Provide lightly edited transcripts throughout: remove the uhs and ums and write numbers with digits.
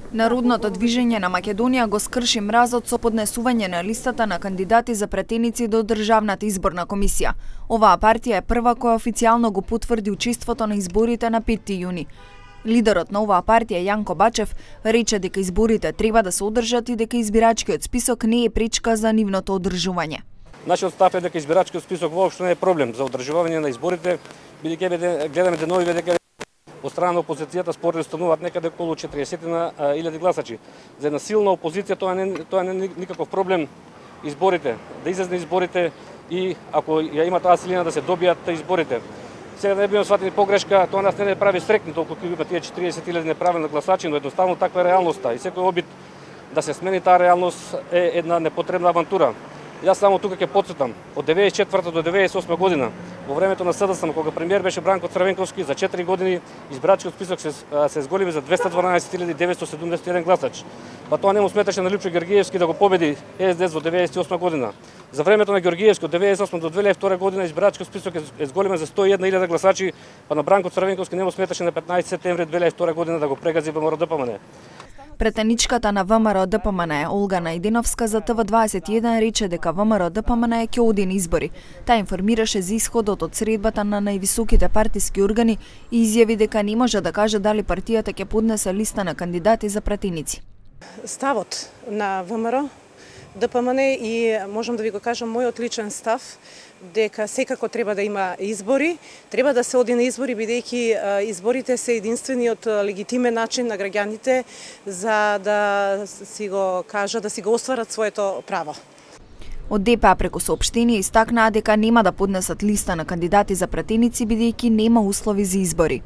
Народното движење на Македонија го скрши мразот со поднесување на листата на кандидати за пратеници до Државната изборна комисија. Оваа партија е прва која официјално го потврди учеството на изборите на 5 јуни. Лидерот на оваа партија Јанко Бачев рече дека изборите треба да се одржат и дека избирачкиот список не е пречка за нивното одржување. Нашиот став е дека избирачкиот список воопшто не е проблем за одржување на изборите, бидејќи гледаме деновиве дека од страна на опозицијата според стануваат некаде околу 40.000 гласачи. За една силна опозиција тоа не е никаков проблем изборите, да излезне изборите и ако ја има таа силина да се добијат изборите. Сега да не бидеме сватени погрешка, тоа нас не прави срекни толку има тие 40.000 неправилни гласачи, но едноставно таква е реалноста и секој обид да се смени таа реалност е една непотребна авантура. Јас само тука ќе потсетам, од 94 до 98 година, во времето на СДСМ, кога премиер беше Бранко Црвенковски, за 4 години избирачкиот список се зголеми за 212.971 гласач. Па тоа не му сметаше на Лјупчо Георгиевски да го победи СДС во 98 година. За времето на Георгиевски од 98 до 2002 година избирачкиот список е зголемен за 101.000 гласачи, па на Бранко Црвенковски не му сметаше на 15 септември 2002 година да го прегази ВМРО-ДПМН. Претеничката на ВМРО-ДПМН Олга Најденовска за ТВ21 рече дека ВМРО-ДПМН ќе оди на избори. Таа информираше за исходот од средбата на највисоките партиски органи и изјави дека не може да каже дали партијата ќе поднесе листа на кандидати за пратеници. Ставот на ВМРО ДПМН и можам да ви го кажам мојот личен став дека секако треба да има избори, треба да се оди на избори бидејќи изборите се единствениот легитимен начин на граѓаните за да си го кажат, да си го остварат своето право. Од ДПА преку соопштение истакнаа дека нема да поднесат листа на кандидати за пратеници бидејќи нема услови за избори.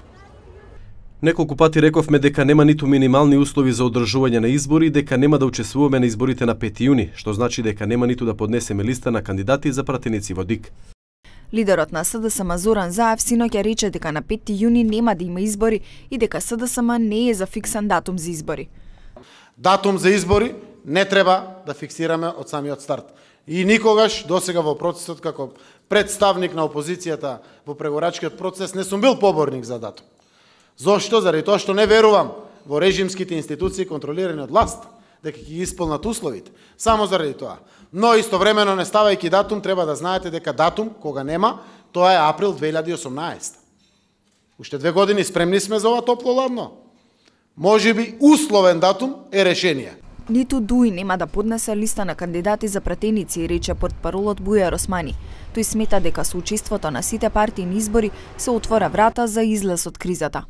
Неколку пати рековме дека нема ниту минимални услови за одржување на избори и дека нема да учествуваме на изборите на 5 јуни, што значи дека нема ниту да поднесеме листа на кандидати за пратеници во ДИК. Лидерот на СДСМ Зоран Заев синоќа рече дека на 5 јуни нема да има избори и дека СДСМ не е за фиксан датум за избори. Датум за избори не треба да фиксираме од самиот старт. И никогаш досега во процесот како представник на опозицијата во преговорачкиот процес не сум бил поборник за датум. Зошто? Заради тоа што не верувам во режимските институции контролирани од власт, дека ќе ги исполнат условите. Само заради тоа. Но истовремено не ставајќи датум, треба да знаете дека датум, кога нема, тоа е април 2018. Уште 2 години спремни сме за ова топло-ладно. Можеби условен датум е решение. Ниту ДУИ нема да поднесе листа на кандидати за пратеници, рече портпаролот Бујар Османи. Тој смета дека со учеството на сите партијни избори се отвора врата за излез од кризата.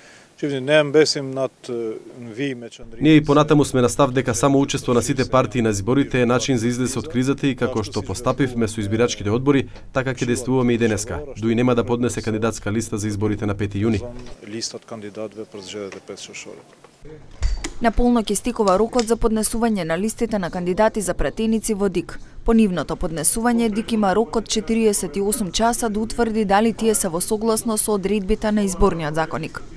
Ние и понатаму сме на став дека само учество на сите партии на изборите е начин за излез од кризата и како што постапивме со избирачките одбори, така ќе действуваме и денеска. ДУИ нема да поднесе кандидатска листа за изборите на 5 јуни. Наполно ќе стикува рокот за поднесување на листите на кандидати за пратеници во ДИК. По нивното поднесување ДИК има рок од 48 часа да утврди дали тие се во согласно со одредбите на изборниот законник.